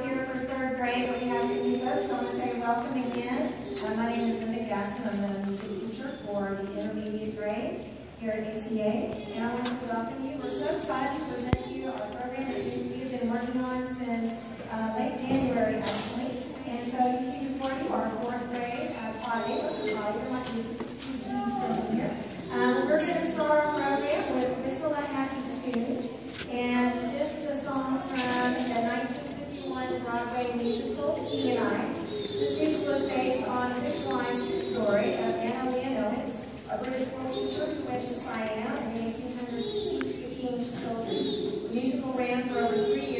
here for third grade, but we have some new folks, so I want to say welcome again. My name is Linda Gaston. I'm the music teacher for the intermediate grades here at ACA, and I want to welcome you. We're so excited to present to you our program that we've been working on since late January, actually. And so you see before you our fourth grade Claudia. So Claudia, my two P's sitting here. We're going to start our program with Whistle a Happy Tune. And this is a song from the 1951 Broadway musical, He and I. This musical is based on a fictionalized true story of Anna Leonowitz, a British school teacher who went to Siena in the 1800s to teach the king's children. The musical ran for over 3 years.